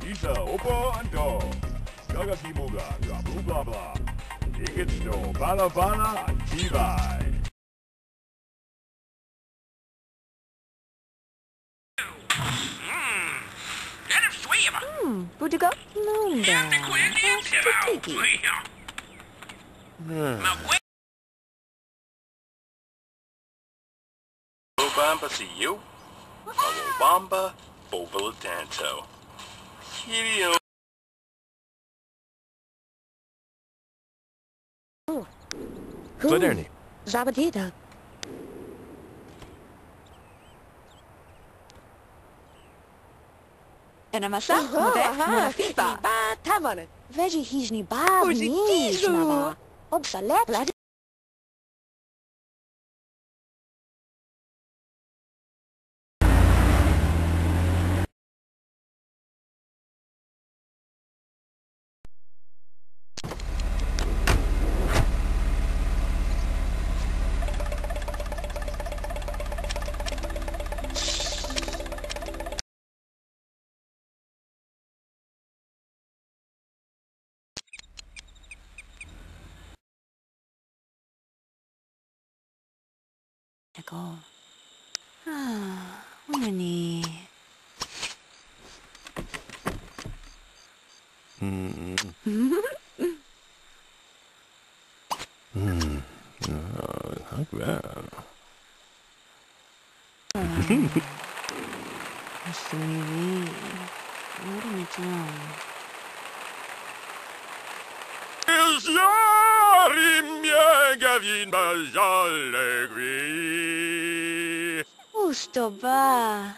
Isa Opa Ando. Gaga Kimuga, blah blah blah. Tickets to Bala Bala and Tibai. Budigo? Nunda. Tiki. Obamba see you. Obamba Bobalatanto. Kitty. Glenarny. Zabadida. أنا مساء منافقة تمر فيجي هيجني باب نيج نبا وبصلات لا go. Winnie. Sweetie, what am I doing? Gusto ba?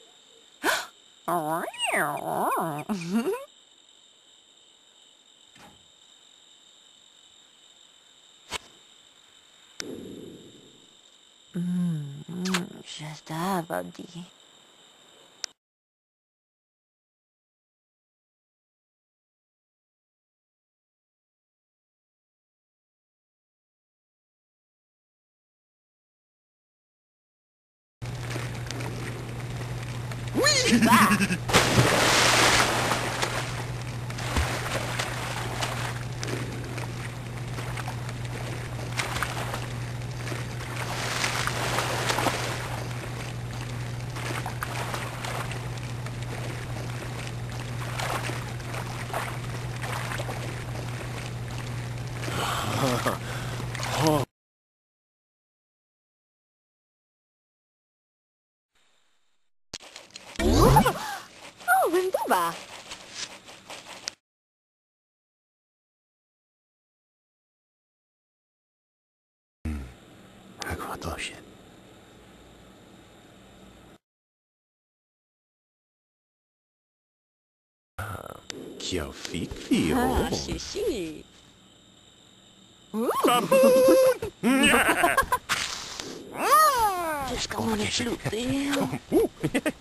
Just abadi. Oh, Winduba. Agua Kio fik fio. Xixi. Just go on and flute there.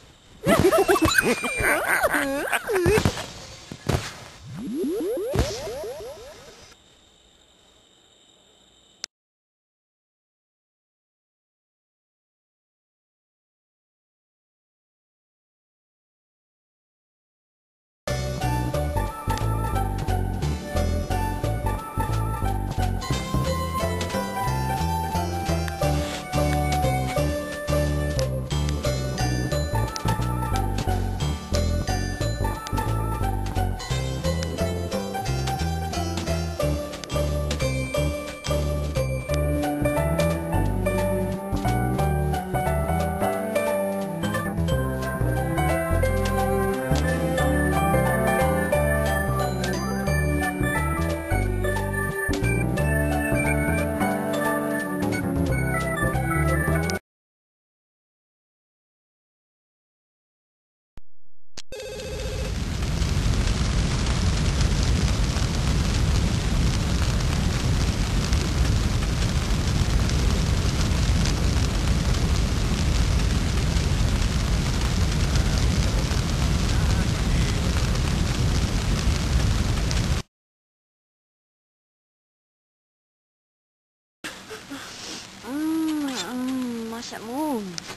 Masak mu.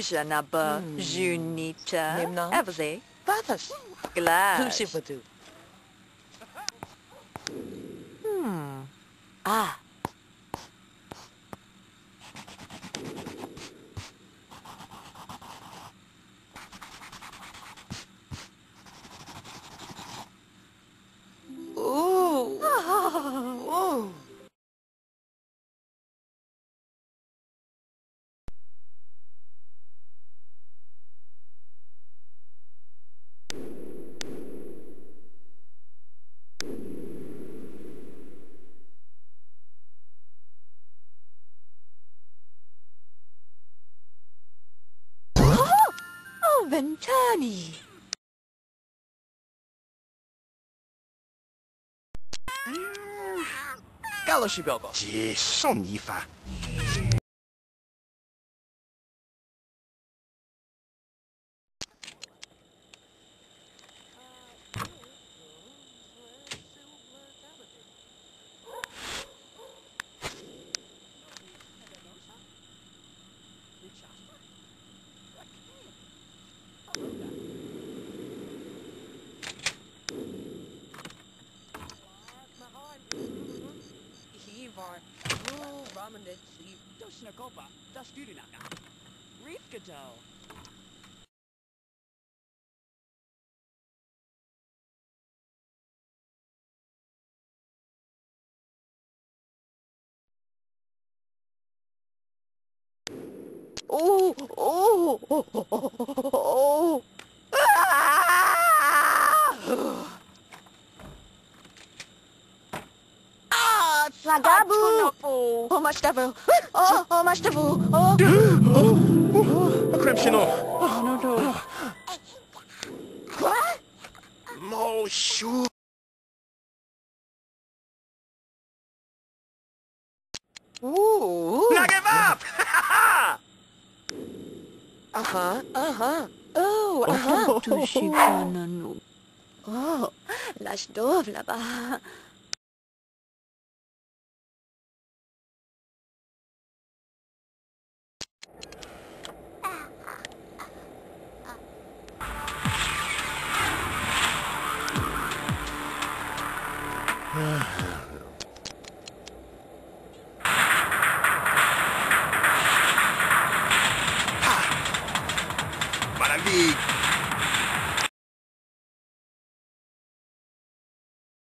Ujanaba, Junita, Nimna? Evze, Vathas. Glad. Hushivadu. Ah. Ooh. Ooh. Oh, Ventani. Galoshibogo. 接送一发。 Hivar, Ramanit, Dosnakopa, Dasputinaka, Rifkato. Oh, oh, oh, oh, oh, oh. Ah, Lagabu. Tunapo. Oh, Mastavu. Oh, Mastavu. Oh. Crimson. No, no. What? Mo shoot. Ooh. Knock him up! Uh-huh, uh-huh. Oh, aha. Tushipananu. Oh, las dovla ba. Maravilla.